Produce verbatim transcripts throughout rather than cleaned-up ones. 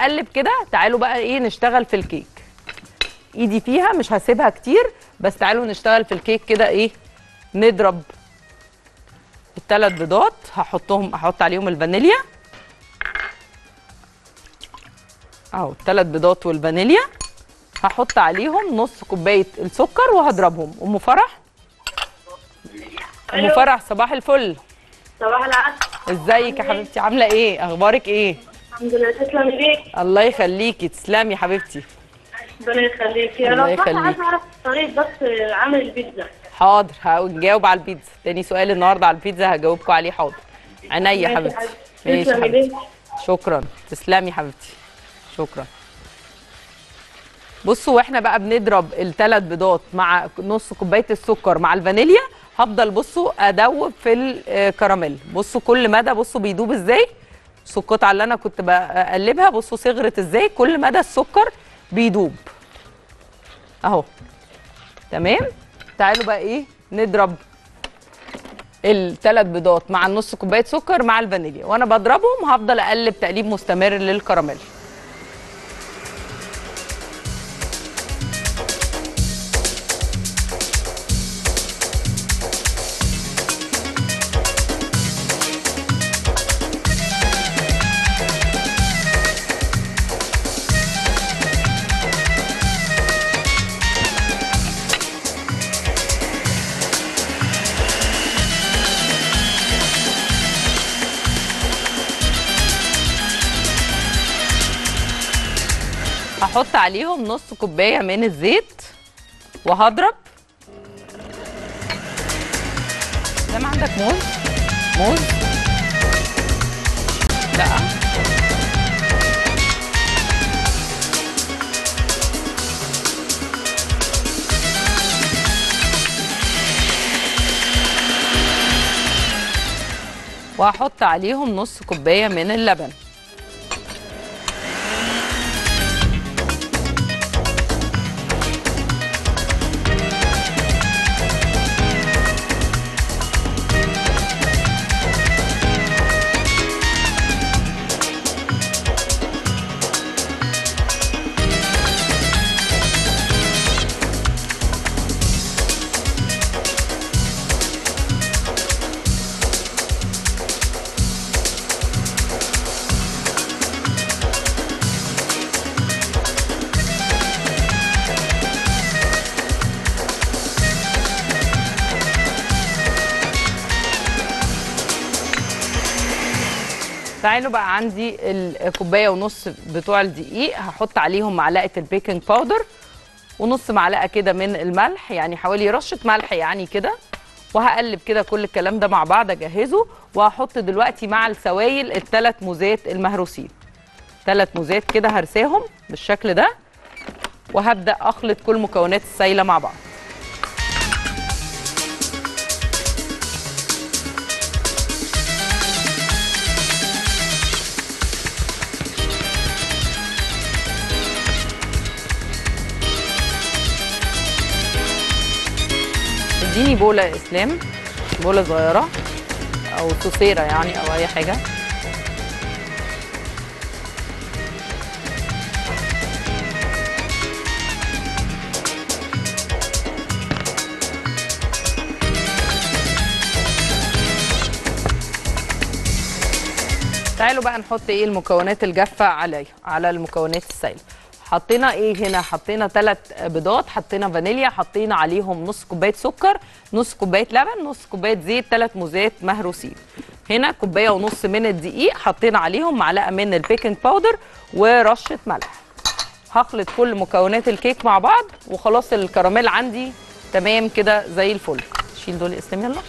نقلب كده. تعالوا بقى ايه نشتغل في الكيك. ايدي فيها مش هسيبها كتير، بس تعالوا نشتغل في الكيك كده. ايه نضرب الثلاث بيضات، هحطهم احط عليهم الفانيليا اهو. الثلاث بيضات والفانيليا هحط عليهم نص كوبايه السكر وهضربهم. ام فرح، ام فرح صباح الفل. صباح العسل. ازيك يا حبيبتي؟ عامله ايه؟ اخبارك ايه؟ الحمد لله. تسلمي ليك. الله يخليكي. تسلمي يا حبيبتي. ربنا يخليك. يا الله لو صح يخليك. عايز اعرف طريقه بس عمل البيتزا. حاضر هجاوب على البيتزا. تاني سؤال النهارده على البيتزا هجاوبكم عليه. حاضر عينيا يا حبيبتي. ماشي يا تسلمي حبيبتي. ليك. شكرا. تسلمي يا حبيبتي. شكرا. بصوا واحنا بقى بنضرب الثلاث بيضات مع نص كوبايه السكر مع الفانيليا، هفضل بصوا ادوب في الكراميل. بصوا كل مدى بصوا بيدوب ازاي. بصوا القطعه اللي انا كنت بقلبها بصوا صغرت ازاي. كل مدى السكر بيدوب اهو. تمام. تعالوا بقى ايه نضرب الثلاث بيضات مع النص كوبايه سكر مع الفانيليا. وانا بضربهم هفضل اقلب تقليب مستمر للكراميل. هحط عليهم نص كوبايه من الزيت وهضرب. زي ما عندك موز. موز لا وهحط عليهم نص كوبايه من اللبن. تعالوا بقى عندي الكوبايه ونص بتوع الدقيق، هحط عليهم معلقه البيكنج باودر ونص معلقه كده من الملح، يعني حوالي رشه ملح يعني كده. وهقلب كده كل الكلام ده مع بعض اجهزه. وهحط دلوقتي مع السوائل الثلاث موزات المهروسين. ثلاث موزات كده هرساهم بالشكل ده. وهبدا اخلط كل مكونات السايله مع بعض. اديني بوله يا اسلام، بوله صغيره او سوسيره يعني او اي حاجه. تعالوا بقى نحط ايه المكونات الجافه عليها على المكونات السائله. حطينا ايه هنا؟ حطينا ثلاث بيضات، حطينا فانيليا، حطينا عليهم نص كوبايه سكر، نص كوبايه لبن، نص كوبايه زيت، ثلاث موزات مهروسين. هنا كوبايه ونص من الدقيق، حطينا عليهم معلقه من البيكنج باودر ورشه ملح. هخلط كل مكونات الكيك مع بعض وخلاص الكراميل عندي تمام كده زي الفل. شيل دول يا اسلام يلا.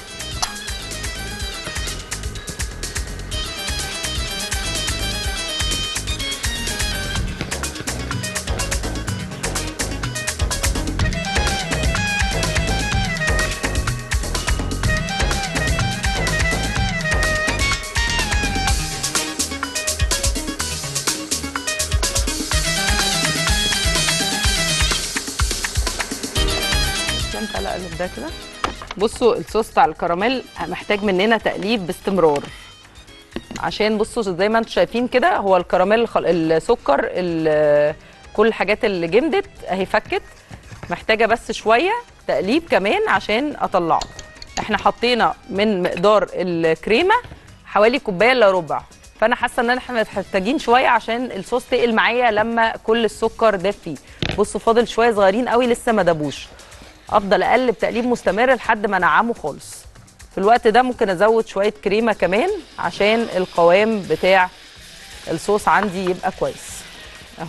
اقلب ده كده. بصوا الصوص بتاع الكراميل محتاج مننا تقليب باستمرار. عشان بصوا زي ما انتم شايفين كده هو الكراميل الخل... السكر ال... كل الحاجات اللي جمدت اهي فكت، محتاجه بس شويه تقليب كمان عشان اطلعه. احنا حطينا من مقدار الكريمه حوالي كوبايه الا ربع، فانا حاسه ان احنا محتاجين شويه عشان الصوص تقل معايا لما كل السكر داب فيه. بصوا فاضل شويه صغيرين قوي لسه ما دابوش، افضل اقلب تقليب مستمر لحد ما انعمه خالص. في الوقت ده ممكن ازود شويه كريمه كمان عشان القوام بتاع الصوص عندي يبقى كويس. اهو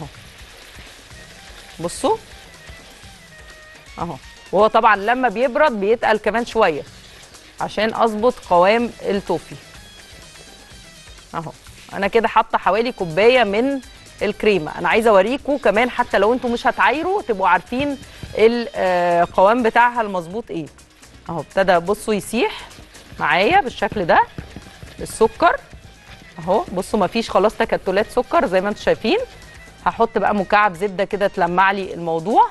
بصوا اهو، وهو طبعا لما بيبرد بيتقل كمان شويه عشان اظبط قوام التوفي. اهو انا كده حاطه حوالي كوبايه من الكريمه. انا عايزه اوريكم كمان حتى لو انتم مش هتعايروا تبقوا عارفين القوام بتاعها المظبوط ايه. اهو ابتدى بصوا يسيح معايا بالشكل ده السكر اهو. بصوا مفيش خلاص تكتلات سكر زي ما انتم شايفين. هحط بقى مكعب زبده كده تلمع لي الموضوع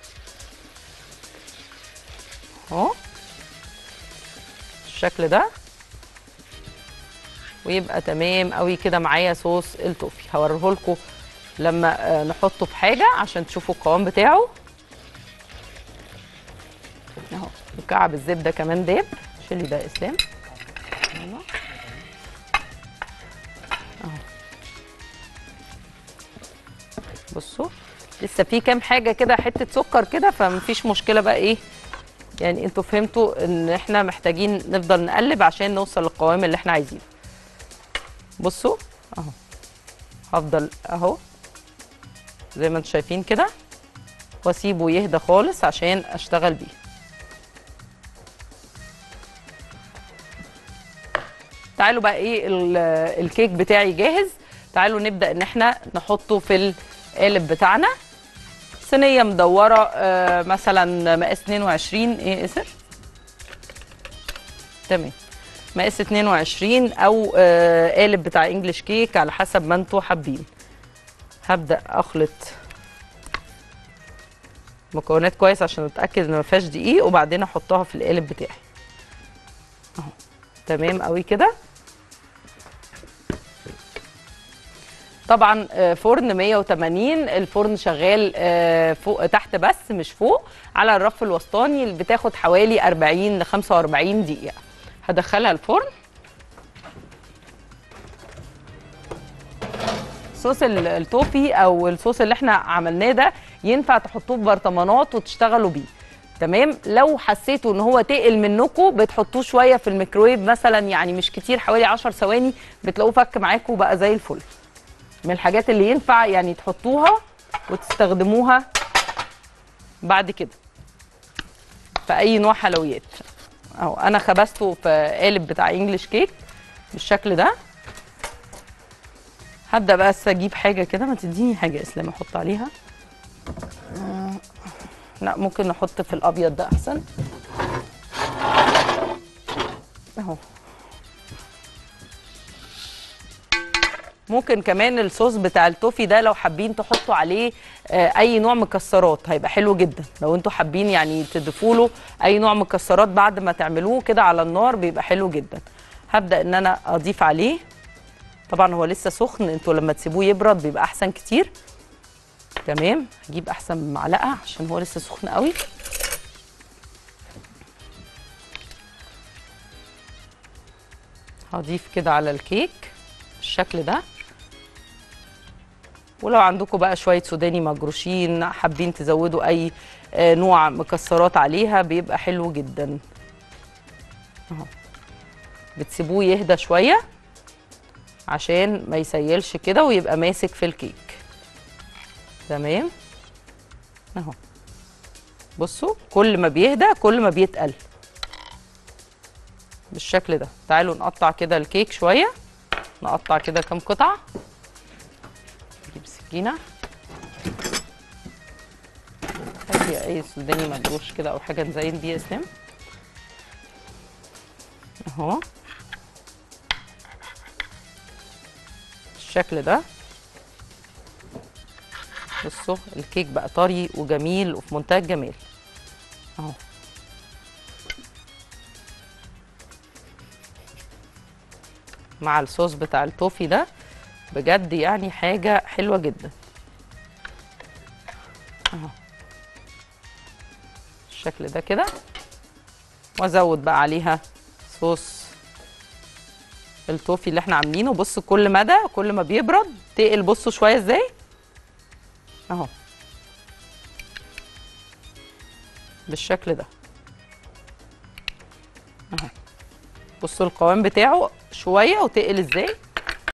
اهو بالشكل ده، ويبقى تمام قوي كده معايا صوص التوفي. هوريه لكم لما نحطه في حاجه عشان تشوفوا القوام بتاعه اهو. مكعب الزبده كمان داب، شيلي ده يا اسلام اهو. بصوا لسه في كام حاجه كده حته سكر كده فمفيش مشكله بقى ايه يعني، انتوا فهمتوا ان احنا محتاجين نفضل نقلب عشان نوصل للقوام اللي احنا عايزينه. بصوا اهو هفضل اهو زي ما انتوا شايفين كده واسيبه يهدى خالص عشان اشتغل بيه. تعالوا بقى ايه الكيك بتاعي جاهز. تعالوا نبدا ان احنا نحطه في القالب بتاعنا. صينيه مدوره آه مثلا مقاس اتنين وعشرين ايه اسر تمام مقاس اتنين وعشرين او آه قالب بتاع انجلش كيك على حسب ما انتوا حابين. هبدا اخلط مكونات كويس عشان اتاكد ان ما فيهاش دقيق وبعدين احطها في القالب بتاعي اهو. تمام قوي كده. طبعا فرن مية وتمانين، الفرن شغال فوق تحت بس مش فوق، على الرف الوسطاني اللي بتاخد حوالي أربعين ل خمسة وأربعين دقيقة. هدخلها الفرن. صوص التوفي او الصوص اللي احنا عملناه ده ينفع تحطوه في برطمانات وتشتغلوا بيه تمام. لو حسيتوا ان هو تقل منكم بتحطوه شويه في الميكرويف مثلا، يعني مش كتير حوالي عشر ثواني بتلاقوه فك معاكم بقى زي الفل. من الحاجات اللي ينفع يعني تحطوها وتستخدموها بعد كده في اي نوع حلويات. اهو انا خبزته في قالب بتاع انجلش كيك بالشكل ده. هبدا بس اجيب حاجه كده، ما تديني حاجه اسلام احط عليها. لا ممكن نحط في الابيض ده احسن اهو. ممكن كمان الصوص بتاع التوفي ده لو حابين تحطوا عليه اي نوع مكسرات هيبقى حلو جدا. لو انتوا حابين يعني تضيفوا له اي نوع مكسرات بعد ما تعملوه كده على النار بيبقى حلو جدا. هبدا ان انا اضيف عليه. طبعا هو لسه سخن، انتوا لما تسيبوه يبرد بيبقى احسن كتير. تمام هجيب احسن معلقه عشان هو لسه سخن قوي. هضيف كده على الكيك بالشكل ده. ولو عندكم بقى شويه سوداني مجروشين حابين تزودوا اي نوع مكسرات عليها بيبقى حلو جدا اهو. بتسيبوه يهدى شويه عشان ما يسيلش كده ويبقى ماسك في الكيك تمام اهو. بصوا كل ما بيهدى كل ما بيتقل بالشكل ده. تعالوا نقطع كده الكيك شويه، نقطع كده كام قطعه. نجيب سكينه هاتي اي سوداني مجروش كده او حاجه نزين بيها اسلام اهو بالشكل ده. بصوا الكيك بقى طري وجميل وفي منتهى الجمال اهو. مع الصوص بتاع التوفي ده بجد يعني حاجه حلوه جدا اهو بالشكل ده كده. وازود بقى عليها صوص التوفي اللي احنا عاملينه. بصوا كل مدى كل ما بيبرد تقل، بصوا شويه ازاي اهو بالشكل ده اهو. بصوا القوام بتاعه شويه وتقل ازاي.